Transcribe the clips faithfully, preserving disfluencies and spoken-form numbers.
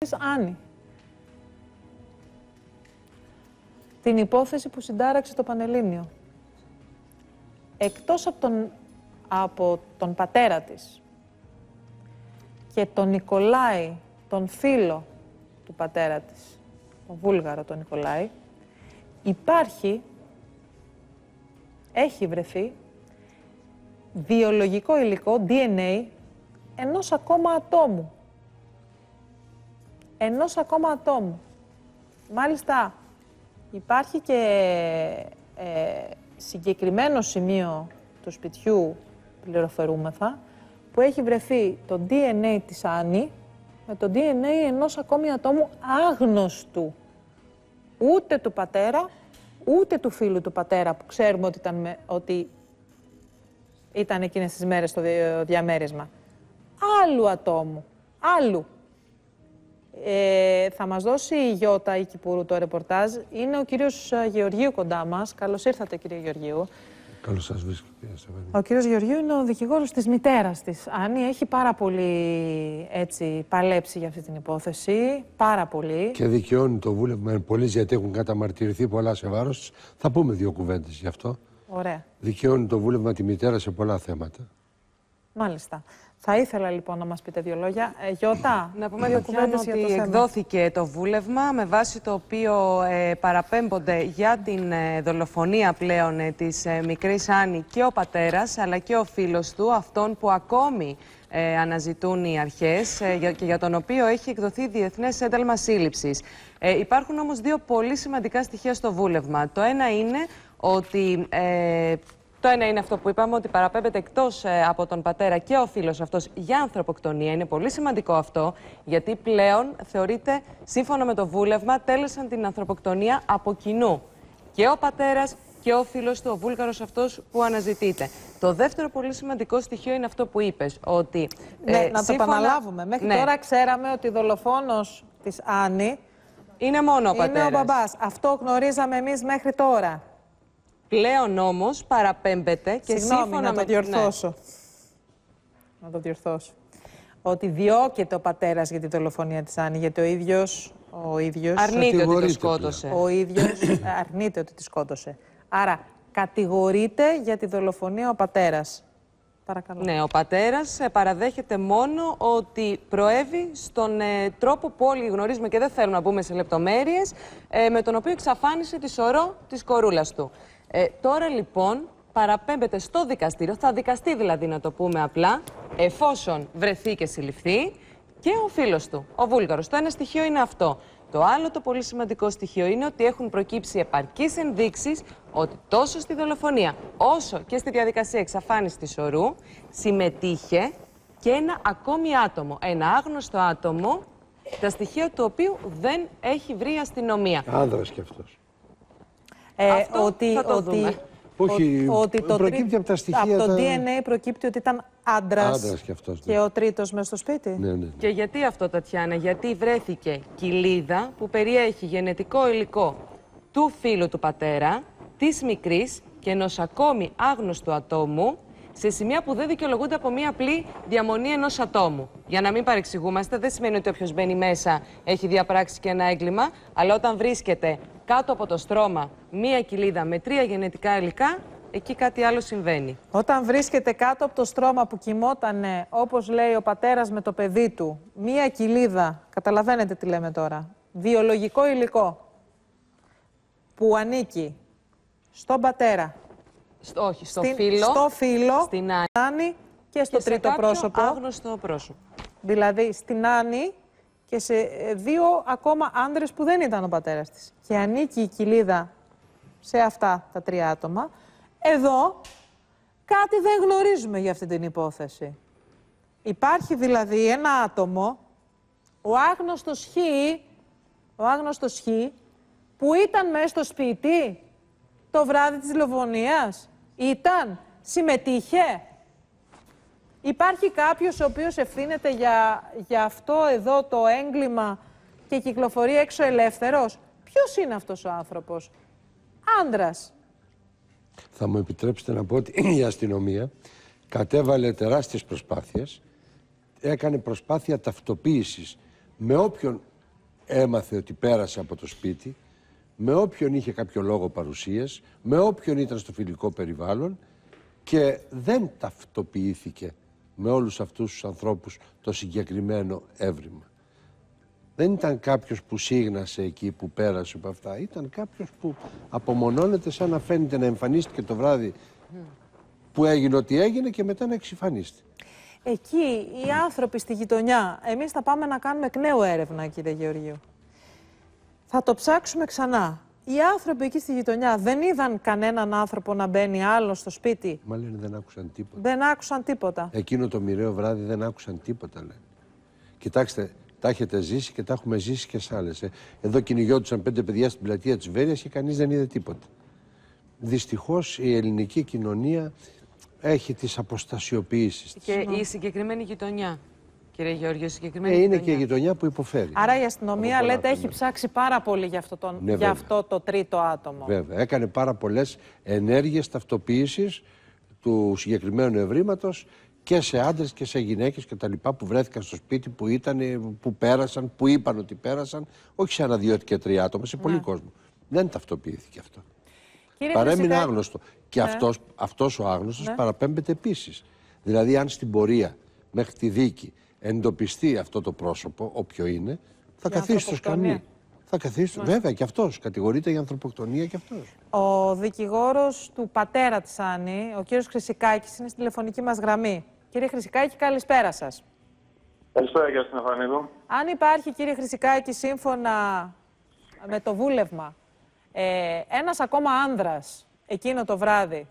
Άννη. Την υπόθεση που συντάραξε το Πανελλήνιο. Εκτός από τον, από τον πατέρα της και τον Νικολάη, τον φίλο του πατέρα της, τον Βούλγαρο τον Νικολάη, υπάρχει, έχει βρεθεί βιολογικό υλικό, ντι εν έι, ενός ακόμα ατόμου. Ενός ακόμα ατόμου. Μάλιστα, υπάρχει και ε, συγκεκριμένο σημείο του σπιτιού, πληροφορούμεθα, που έχει βρεθεί το ντι εν έι της Άννη με το ντι εν έι ενός ακόμη ατόμου άγνωστου. Ούτε του πατέρα, ούτε του φίλου του πατέρα, που ξέρουμε ότι ήταν, με, ότι ήταν εκείνες τις μέρες στο διαμέρισμα. Άλλου ατόμου. Άλλου. Ε, θα μας δώσει η Γιώτα η Κυπουρού το ρεπορτάζ. Είναι ο κύριος Γεωργίου κοντά μας. Καλώς ήρθατε, κύριε Γεωργίου. Καλώς σας βρίσκω, κύριε Στεφανή. Ο κύριος Γεωργίου είναι ο δικηγόρος της μητέρας της Άννη. Έχει πάρα πολύ έτσι, παλέψει για αυτή την υπόθεση. Πάρα πολύ. Και δικαιώνει το βούλευμα εν πολλής, γιατί έχουν καταμαρτυρηθεί πολλά σε βάρος της. Θα πούμε δύο κουβέντες γι' αυτό. Ωραία. Δικαιώνει το βούλευμα τη μητέρα σε πολλά θέματα. Μάλιστα. Θα ήθελα λοιπόν να μας πείτε δύο λόγια. Ε, Γιώτα, να πούμε δύο κουβέντες ότι το εκδόθηκε το βούλευμα με βάση το οποίο ε, παραπέμπονται για την ε, δολοφονία πλέον ε, της ε, μικρής Άννη και ο πατέρας αλλά και ο φίλος του, αυτόν που ακόμη ε, αναζητούν οι αρχές ε, για, και για τον οποίο έχει εκδοθεί διεθνές ένταλμα σύλληψης. Ε, υπάρχουν όμως δύο πολύ σημαντικά στοιχεία στο βούλευμα. Το ένα είναι ότι... Ε, Το ένα είναι αυτό που είπαμε, ότι παραπέμπεται εκτός ε, από τον πατέρα και ο φίλος αυτός για ανθρωποκτονία. Είναι πολύ σημαντικό αυτό, γιατί πλέον θεωρείται, σύμφωνα με το βούλευμα, τέλεσαν την ανθρωποκτονία από κοινού. Και ο πατέρας και ο φίλος του, ο Βούλγαρος αυτός που αναζητείται. Το δεύτερο πολύ σημαντικό στοιχείο είναι αυτό που είπες, ότι... Ναι, ε, να σύμφωνα... το επαναλάβουμε. Μέχρι ναι. τώρα ξέραμε ότι ο δολοφόνος της Άννη είναι μόνο ο πατέρας. Είναι ο μπαμπάς. Αυτό γνωρίζαμε εμείς μέχρι τώρα. Πλέον όμως παραπέμπεται και Συγγνώμη, σύμφωνα να το με... διορθώσω. Ναι. Να το διορθώσω. Ότι διώκεται ο πατέρας για τη δολοφονία της Άννη, γιατί ο ίδιος... Ο ίδιος αρνείται ότι τη σκότωσε. Ο ίδιος αρνείται ότι τη σκότωσε. Άρα κατηγορείται για τη δολοφονία ο πατέρας. Παρακαλώ. Ναι, ο πατέρας παραδέχεται μόνο ότι προέβη στον ε, τρόπο που όλοι γνωρίζουμε και δεν θέλουμε να μπούμε σε λεπτομέρειες, ε, με τον οποίο εξαφάνισε τη σωρό της κορούλας του. Ε, τώρα λοιπόν παραπέμπεται στο δικαστήριο, θα δικαστεί δηλαδή να το πούμε απλά, εφόσον βρεθεί και συλληφθεί, και ο φίλος του, ο Βούλγαρος. Το ένα στοιχείο είναι αυτό. Το άλλο το πολύ σημαντικό στοιχείο είναι ότι έχουν προκύψει επαρκείς ενδείξεις ότι τόσο στη δολοφονία όσο και στη διαδικασία εξαφάνισης της ορού συμμετείχε και ένα ακόμη άτομο, ένα άγνωστο άτομο, τα στοιχεία του οποίου δεν έχει βρει η αστυνομία. Άνδρας κι αυτός. Ε, Αυτό ότι, θα το ότι, δούμε. Όχι, ότι το προκύπτει τρί... από τα στοιχεία... Από το τα... ντι εν έι προκύπτει ότι ήταν άντρας, άντρας κι αυτός, ναι. Και ο τρίτος μες στο σπίτι. Ναι, ναι, ναι. Και γιατί αυτό, Τατιάνα? Γιατί βρέθηκε κοιλίδα που περιέχει γενετικό υλικό του φίλου του πατέρα, της μικρής και ενός ακόμη άγνωστου ατόμου, σε σημεία που δεν δικαιολογούνται από μία απλή διαμονή ενός ατόμου. Για να μην παρεξηγούμαστε, δεν σημαίνει ότι όποιος μπαίνει μέσα έχει διαπράξει και ένα έγκλημα, αλλά όταν βρίσκεται κάτω από το στρώμα μία κοιλίδα με τρία γενετικά υλικά, εκεί κάτι άλλο συμβαίνει. Όταν βρίσκεται κάτω από το στρώμα που κοιμότανε, όπως λέει ο πατέρας με το παιδί του, μία κοιλίδα, καταλαβαίνετε τι λέμε τώρα, βιολογικό υλικό, που ανήκει στον πατέρα, Στο, όχι, στο στην, φίλο, στο φίλο, στην Άννη και στο και τρίτο σε πρόσωπο. άγνωστο πρόσωπο. Δηλαδή στην Άννη και σε δύο ακόμα άντρες που δεν ήταν ο πατέρας της. Και ανήκει η κοιλίδα σε αυτά τα τρία άτομα. Εδώ κάτι δεν γνωρίζουμε για αυτή την υπόθεση. Υπάρχει δηλαδή ένα άτομο, ο άγνωστος Χ, ο άγνωστος Χ, που ήταν μέσα στο σπίτι το βράδυ της δολοφονίας. Ήταν, συμμετείχε. Υπάρχει κάποιος ο οποίος ευθύνεται για, για αυτό εδώ το έγκλημα και κυκλοφορεί έξω ελεύθερος. Ποιος είναι αυτός ο άνθρωπος? Άντρας. Θα μου επιτρέψετε να πω ότι η αστυνομία κατέβαλε τεράστιες προσπάθειες, έκανε προσπάθεια ταυτοποίησης με όποιον έμαθε ότι πέρασε από το σπίτι, με όποιον είχε κάποιο λόγο παρουσίας, με όποιον ήταν στο φιλικό περιβάλλον και δεν ταυτοποιήθηκε με όλους αυτούς τους ανθρώπους το συγκεκριμένο έβριμα. Δεν ήταν κάποιος που σίγνασε εκεί, που πέρασε από αυτά. Ήταν κάποιος που απομονώνεται σαν να φαίνεται να εμφανίστηκε το βράδυ που έγινε ό,τι έγινε και μετά να εξυφανίστηκε. Εκεί οι άνθρωποι στη γειτονιά, εμείς θα πάμε να κάνουμε εκ νέου έρευνα, κύριε Γεωργίου. Θα το ψάξουμε ξανά. Οι άνθρωποι εκεί στη γειτονιά δεν είδαν κανέναν άνθρωπο να μπαίνει άλλο στο σπίτι. Μα λένε δεν άκουσαν τίποτα. Δεν άκουσαν τίποτα. Εκείνο το μοιραίο βράδυ δεν άκουσαν τίποτα, λένε. Κοιτάξτε, τα έχετε ζήσει και τα έχουμε ζήσει και σε άλλες. Ε. Εδώ κυνηγιόντουσαν πέντε παιδιά στην πλατεία της Βέρειας και κανείς δεν είδε τίποτα. Δυστυχώς η ελληνική κοινωνία έχει τις αποστασιοποιήσεις της. Και η συγκεκριμένη γειτονιά, κύριε Γεώργιο, η συγκεκριμένη ε, είναι γειτονιά. και η γειτονιά που υποφέρει. Άρα η αστυνομία, λέτε, έχει ψάξει πάρα πολύ για αυτό, τον, ναι, για αυτό το τρίτο άτομο. Βέβαια. Έκανε πάρα πολλές ενέργειες ταυτοποίησης του συγκεκριμένου ευρήματος και σε άντρες και σε γυναίκες και τα λοιπά που βρέθηκαν στο σπίτι, που ήταν, που πέρασαν, που είπαν ότι πέρασαν, όχι σε ένα, δύο και τρία άτομα, σε πολύ ναι. κόσμο. Δεν ταυτοποιήθηκε αυτό. Κύριε Παρέμεινε Χρυσικά... άγνωστο. Και ναι. αυτός, αυτός ο άγνωστος ναι. παραπέμπεται επίσης. Δηλαδή, αν στην πορεία μέχρι τη δίκη εντοπιστεί αυτό το πρόσωπο, όποιο είναι, θα καθίσει στο σκαμνί. Θα καθίσει, ναι. βέβαια, και αυτός. Κατηγορείται για ανθρωποκτονία και αυτός. Ο δικηγόρος του πατέρα της Άννη, ο κύριος Χρυσικάκης, είναι στη τηλεφωνική μας γραμμή. Κύριε Χρυσικάκη, καλησπέρα σας. Καλησπέρα, κύριε Στεφανίδου. Αν υπάρχει, κύριε Χρυσικάκη, σύμφωνα με το βούλευμα, ε, ένας ακόμα άνδρας εκείνο το βράδυ,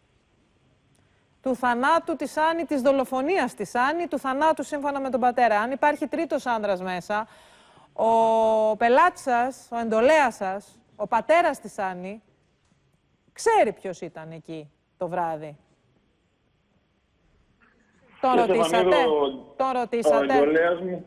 του θανάτου της Άννη, της δολοφονίας της Άννη, του θανάτου σύμφωνα με τον πατέρα. Αν υπάρχει τρίτος άνδρας μέσα, ο πελάτης σας, ο εντολέας σας, ο πατέρας της Άννη, ξέρει ποιος ήταν εκεί το βράδυ. Τον ρωτήσατε. Τον ρωτήσατε. Ο εντολέας μου.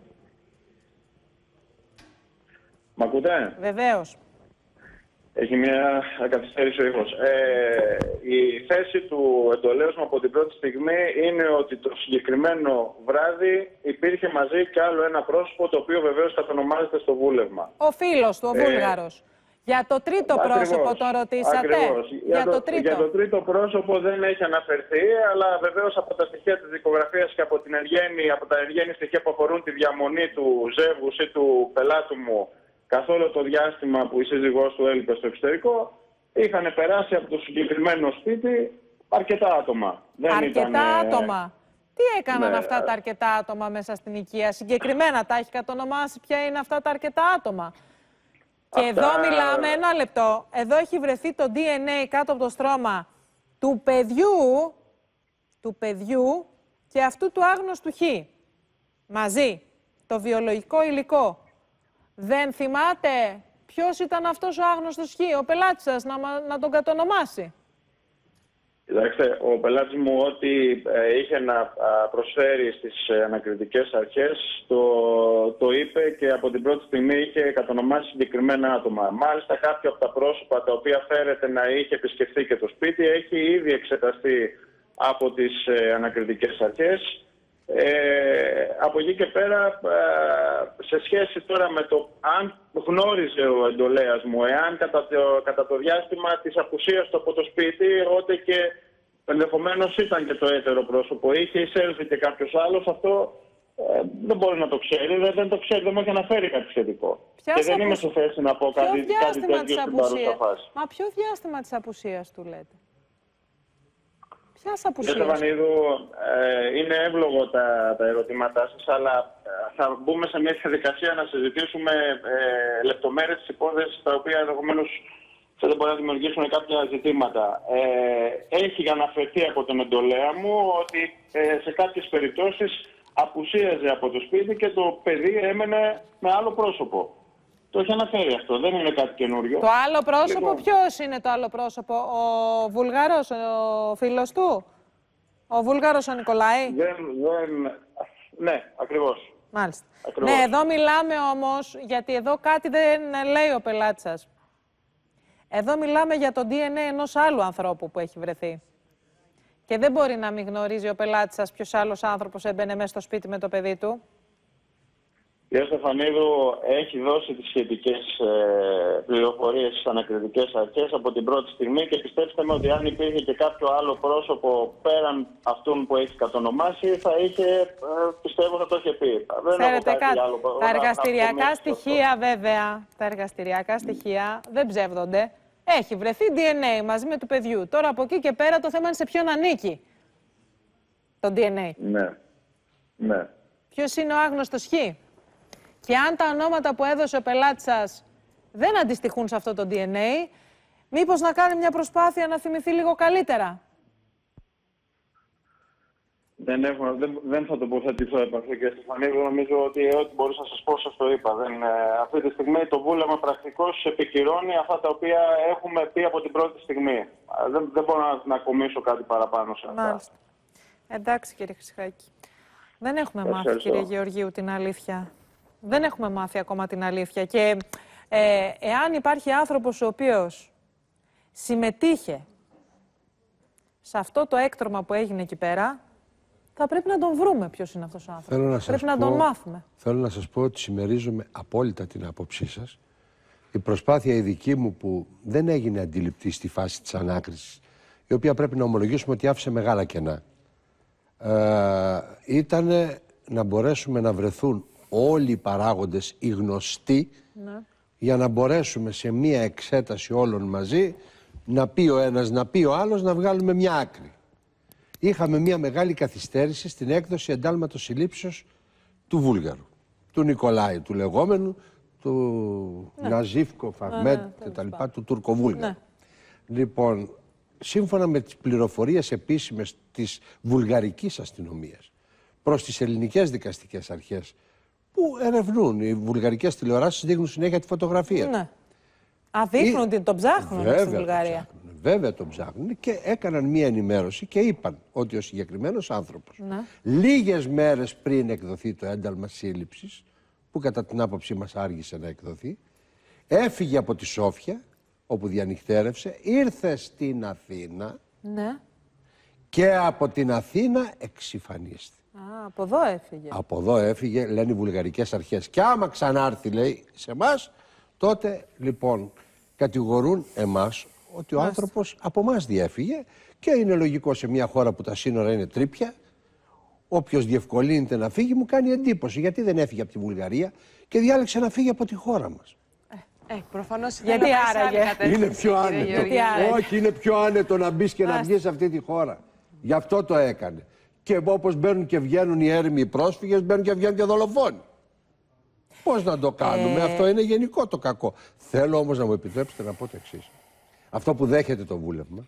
Μ' ακούτε? Βεβαίως. Έχει μια καθυστέρηση ο ήχος. Ε, η θέση του εντολέως μου από την πρώτη στιγμή είναι ότι το συγκεκριμένο βράδυ υπήρχε μαζί κι άλλο ένα πρόσωπο, το οποίο βεβαίως κατονομάζεται στο βούλευμα. Ο φίλος του, ο ε, Βούλγαρος. Για το τρίτο ακριβώς, πρόσωπο το ρωτήσατε. Για, για, το, το τρίτο. για το τρίτο πρόσωπο δεν έχει αναφερθεί, αλλά βεβαίως από τα στοιχεία της δικογραφίας και από, την εργένη, από τα εργένη στοιχεία που αφορούν τη διαμονή του ζεύγους ή του πελάτου μου καθ' όλο το διάστημα που η σύζυγός του έλειπε στο εξωτερικό, είχαν περάσει από το συγκεκριμένο σπίτι αρκετά άτομα. Δεν αρκετά ήταν, άτομα. Τι έκαναν ναι, αυτά τα αρκετά άτομα μέσα στην οικία? Συγκεκριμένα τα έχει κατονομάσει ποια είναι αυτά τα αρκετά άτομα? Και αυτά... εδώ μιλάμε, ένα λεπτό, εδώ έχει βρεθεί το ντι εν έι κάτω από το στρώμα του παιδιού, του παιδιού και αυτού του άγνωστου Χ. Μαζί. Το βιολογικό υλικό. Δεν θυμάται ποιος ήταν αυτός ο άγνωστος Χ, ο πελάτης σας, να, να τον κατονομάσει? Κοιτάξτε, ο πελάτης μου ό,τι ε, είχε να προσφέρει στις ε, ανακριτικές αρχές το, το είπε και από την πρώτη στιγμή είχε κατονομάσει συγκεκριμένα άτομα. Μάλιστα κάποια από τα πρόσωπα τα οποία φέρεται να είχε επισκεφθεί και το σπίτι έχει ήδη εξεταστεί από τις ε, ανακριτικές αρχές. Ε, από εκεί και πέρα, ε, σε σχέση τώρα με το αν γνώριζε ο εντολέας μου, εάν κατά το, κατά το διάστημα της απουσίας του από το σπίτι, οπότε και ενδεχομένως ήταν και το έτερο πρόσωπο, είχε εισέλθει και κάποιος άλλος, αυτό ε, δεν μπορεί να το ξέρει, δεν, δεν το ξέρει, δεν μου έχει αναφέρει κάτι σχετικό. Ποια και δεν είμαι σε θέση να πω κάτι, κάτι τέτοιο στην παρούσα φάση. Μα ποιο διάστημα της απουσίας του λέτε? Κύριε Στεφανίδου, ε, είναι εύλογο τα, τα ερωτήματά σας, αλλά θα μπούμε σε μια διαδικασία να συζητήσουμε ε, λεπτομέρειες της υπόθεσης, τα οποία ενδεχομένως δεν μπορεί να δημιουργήσουν κάποια ζητήματα. Ε, έχει αναφερθεί από τον εντολέα μου ότι ε, σε κάποιες περιπτώσεις απουσίαζε από το σπίτι και το παιδί έμενε με άλλο πρόσωπο. Το έχει αναφέρει αυτό, δεν είναι κάτι καινούριο. Το άλλο πρόσωπο, λοιπόν, ποιος είναι το άλλο πρόσωπο? Ο Βουλγαρός, ο φίλος του? Ο Βούλγαρος ο Νικολάη? Δεν, δεν... Ναι, ακριβώς. Μάλιστα. Ακριβώς. Ναι, εδώ μιλάμε όμως, γιατί εδώ κάτι δεν λέει ο πελάτης σας. Εδώ μιλάμε για το ντι εν έι ενός άλλου ανθρώπου που έχει βρεθεί. Και δεν μπορεί να μην γνωρίζει ο πελάτης σας ποιος άλλος άνθρωπος έμπαινε μέσα στο σπίτι με το παιδί του. Η Στεφανίδου έχει δώσει τις σχετικές ε, πληροφορίες στις ανακριτικές αρχές από την πρώτη στιγμή και πιστέψτε με ότι αν υπήρχε και κάποιο άλλο πρόσωπο πέραν αυτούν που έχει κατονομάσει θα είχε, ε, πιστεύω θα το είχε πει. Ξέρετε κάτι, άλλο, τα εργαστηριακά στοιχεία βέβαια, τα εργαστηριακά στοιχεία δεν ψεύδονται. Έχει βρεθεί ντι εν έι μαζί με του παιδιού. Τώρα από εκεί και πέρα το θέμα είναι σε ποιον ανήκει το ντι εν έι. Ναι, ναι. Ποιος είναι ο άγνωστος Χ. Και αν τα ονόματα που έδωσε ο πελάτης σας δεν αντιστοιχούν σε αυτό το ντι εν έι, μήπως να κάνει μια προσπάθεια να θυμηθεί λίγο καλύτερα. Δεν, έχω, δεν, δεν θα τοποθετηθώ επ' αυτό, κύριε Στεφανίδου. Νομίζω ότι ό,τι μπορούσα να σας πω, σας το είπα. Δεν, ε, αυτή τη στιγμή το βούλευμα πρακτικώς επικυρώνει αυτά τα οποία έχουμε πει από την πρώτη στιγμή. Ε, δεν, δεν μπορώ να, να κομίσω κάτι παραπάνω σε αυτά. Μάλιστα. Εντάξει, κύριε Χρυσιχάκη. Δεν έχουμε μάθει, κύριε Γεωργίου, την αλήθεια. Δεν έχουμε μάθει ακόμα την αλήθεια. Και ε, εάν υπάρχει άνθρωπος ο οποίος συμμετείχε σε αυτό το έκτρωμα που έγινε εκεί πέρα, θα πρέπει να τον βρούμε ποιος είναι αυτός ο άνθρωπος. Να πρέπει να πω, τον μάθουμε. Θέλω να σας πω ότι συμμερίζομαι απόλυτα την άποψή σας. Η προσπάθεια η δική μου που δεν έγινε αντιληπτή στη φάση της ανάκρισης, η οποία πρέπει να ομολογήσουμε ότι άφησε μεγάλα κενά, ε, ήταν να μπορέσουμε να βρεθούν όλοι οι παράγοντες, οι γνωστοί, ναι, για να μπορέσουμε σε μία εξέταση όλων μαζί να πει ο ένας, να πει ο άλλος, να βγάλουμε μια άκρη. Είχαμε μία μεγάλη καθυστέρηση στην έκδοση εντάλματος συλλήψεως του Βούλγαρου, του Νικολάη, του λεγόμενου, του ναι. Ναζίφκο, Φαγμέτ ναι, ναι, κτλ, του Τουρκοβούλγαρου. Ναι. Λοιπόν, σύμφωνα με τις πληροφορίες επίσημες της βουλγαρικής αστυνομίας προς τις ελληνικές δικαστικές αρχές, που ερευνούν, οι βουλγαρικές τηλεοράσεις δείχνουν συνέχεια τη φωτογραφία. Ναι. Α, δείχνουν ότι τον ψάχνουν βέβαια, στη Βουλγαρία. Τον βέβαια τον ψάχνουν και έκαναν μία ενημέρωση και είπαν ότι ο συγκεκριμένος άνθρωπος, ναι, λίγες μέρες πριν εκδοθεί το ένταλμα σύλληψης, που κατά την άποψή μας άργησε να εκδοθεί, έφυγε από τη Σόφια, όπου διανυκτέρευσε, ήρθε στην Αθήνα, ναι, και από την Αθήνα εξυφανίστη. Α, από εδώ έφυγε. Από εδώ έφυγε, λένε οι βουλγαρικές αρχές. Και άμα ξανάρθει, λέει, σε εμάς, τότε λοιπόν κατηγορούν εμάς ότι ο Μάλιστα. άνθρωπος από εμάς διέφυγε και είναι λογικό σε μια χώρα που τα σύνορα είναι τρίπια. Όποιος διευκολύνεται να φύγει μου κάνει εντύπωση. Γιατί δεν έφυγε από τη Βουλγαρία και διάλεξε να φύγει από τη χώρα μας. Ε, προφανώς γιατί άραγε. Είναι πιο άνετο. Όχι, είναι πιο άνετο να μπεις και να βγεις σε αυτή τη χώρα. Γι' αυτό το έκανε. Και όπως μπαίνουν και βγαίνουν οι έρημοι πρόσφυγες, μπαίνουν και βγαίνουν και δολοφόνοι. Πώς να το κάνουμε, ε... αυτό είναι γενικό το κακό. Θέλω όμως να μου επιτρέψετε να πω το εξής. Αυτό που δέχεται το βούλευμα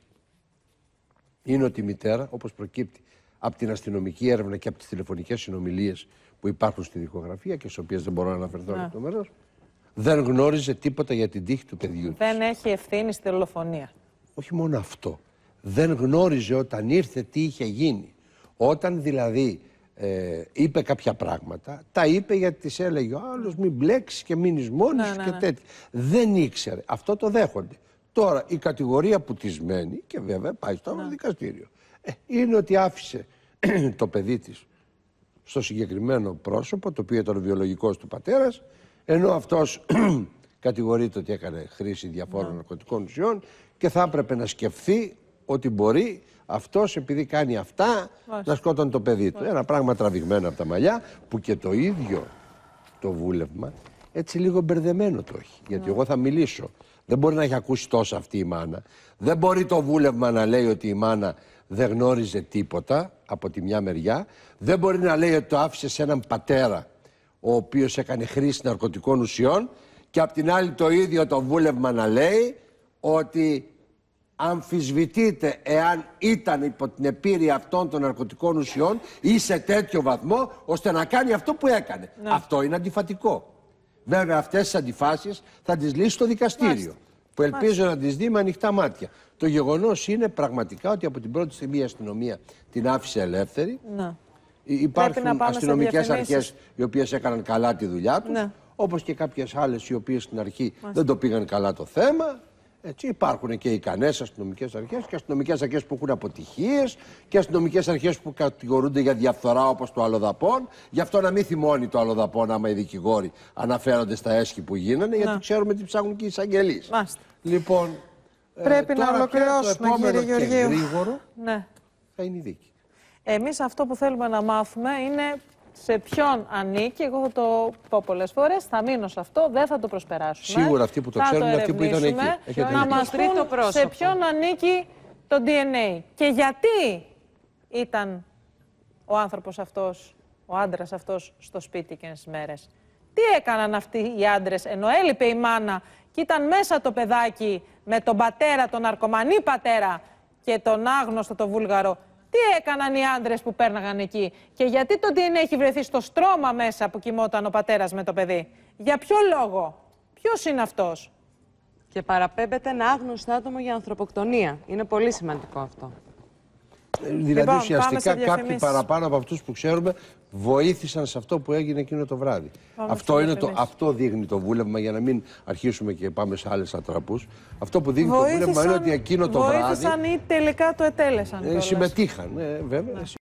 είναι ότι η μητέρα, όπως προκύπτει από την αστυνομική έρευνα και από τις τηλεφωνικές συνομιλίες που υπάρχουν στη δικογραφία και στις οποίες δεν μπορώ να αναφερθώ λεπτομερώς, δεν γνώριζε τίποτα για την τύχη του παιδιού της. Δεν έχει ευθύνη στη δολοφονία. Όχι μόνο αυτό. Δεν γνώριζε όταν ήρθε τι είχε γίνει. Όταν δηλαδή ε, είπε κάποια πράγματα, τα είπε γιατί της έλεγε ο άλλος μην μπλέξεις και μείνεις μόνος ναι, ναι, και ναι. τέτοια. Δεν ήξερε. Αυτό το δέχονται. Τώρα η κατηγορία που της μένει και βέβαια πάει στο ναι. δικαστήριο ε, είναι ότι άφησε το παιδί της στο συγκεκριμένο πρόσωπο, το οποίο ήταν ο βιολογικός του πατέρας, ενώ αυτός κατηγορείται ότι έκανε χρήση διαφόρων ναι. ναρκωτικών ουσιών και θα έπρεπε να σκεφτεί ότι μπορεί αυτός επειδή κάνει αυτά Βάση. να σκότωνε το παιδί του. Βάση. Ένα πράγμα τραβηγμένο από τα μαλλιά που και το ίδιο το βούλευμα έτσι λίγο μπερδεμένο το έχει. Γιατί ναι. εγώ θα μιλήσω. Δεν μπορεί να έχει ακούσει τόσα αυτή η μάνα. Δεν μπορεί το βούλευμα να λέει ότι η μάνα δεν γνώριζε τίποτα από τη μια μεριά. Δεν μπορεί να λέει ότι το άφησε σε έναν πατέρα ο οποίος έκανε χρήση ναρκωτικών ουσιών και απ' την άλλη το ίδιο το βούλευμα να λέει ότι αμφισβητείται εάν ήταν υπό την επίρρεια αυτών των ναρκωτικών ουσιών ή σε τέτοιο βαθμό ώστε να κάνει αυτό που έκανε. Ναι. Αυτό είναι αντιφατικό. Βέβαια αυτές τις αντιφάσεις θα τις λύσει το δικαστήριο. Μάλιστα. Που ελπίζω Μάλιστα. να τις δει με ανοιχτά μάτια. Το γεγονός είναι πραγματικά ότι από την πρώτη στιγμή η αστυνομία την άφησε ελεύθερη. Ναι. Υπάρχουν αστυνομικές αρχές οι οποίες έκαναν καλά τη δουλειά τους. Ναι. Όπως και κάποιες άλλες οι οποίες στην αρχή Μάλιστα. δεν το πήγαν καλά το θέμα. Έτσι, υπάρχουν και ικανές αστυνομικές αρχές και αστυνομικές αρχές που έχουν αποτυχίες και αστυνομικές αρχές που κατηγορούνται για διαφθορά όπως το Αλλοδαπών. Γι' αυτό να μην θυμώνει το Αλλοδαπών άμα οι δικηγόροι αναφέρονται στα έσχη που γίνανε, γιατί ξέρουμε τι ψάχνουν και οι εισαγγελείς. Λοιπόν, πρέπει ε, να ολοκληρώσουμε, κύριε Γεωργίου. Και γρήγορο ναι. θα είναι η δίκη. Εμείς αυτό που θέλουμε να μάθουμε είναι σε ποιον ανήκει. Εγώ θα το πω πολλές φορές, θα μείνω σε αυτό, δεν θα το προσπεράσουμε. Σίγουρα αυτοί που το ξέρουν είναι αυτοί που ήταν εκεί. Έχετε να μας πούν σε ποιον ανήκει το ντι εν έι και γιατί ήταν ο άνθρωπος αυτός, ο άντρας αυτός στο σπίτι εκείνες τις μέρες. Τι έκαναν αυτοί οι άντρες, ενώ έλειπε η μάνα και ήταν μέσα το παιδάκι με τον πατέρα, τον ναρκωμανή πατέρα και τον άγνωστο το Βούλγαρο. Τι έκαναν οι άντρες που πέρναγαν εκεί και γιατί το ντι εν έι έχει βρεθεί στο στρώμα μέσα που κοιμόταν ο πατέρας με το παιδί. Για ποιο λόγο, ποιος είναι αυτός. Και παραπέμπεται ένα άγνωστο άτομο για ανθρωποκτονία. Είναι πολύ σημαντικό αυτό. Δηλαδή λοιπόν, ουσιαστικά κάποιοι παραπάνω από αυτούς που ξέρουμε βοήθησαν σε αυτό που έγινε εκείνο το βράδυ. Αυτό, είναι το, αυτό δείχνει το βούλευμα, για να μην αρχίσουμε και πάμε σε άλλες ατραπούς. Αυτό που δείχνει βοήθησαν, το βούλευμα είναι ότι εκείνο το βοήθησαν βράδυ... Βοήθησαν ή τελικά το ετέλεσαν. Ε, συμμετείχαν, ε, βέβαια. Ναι.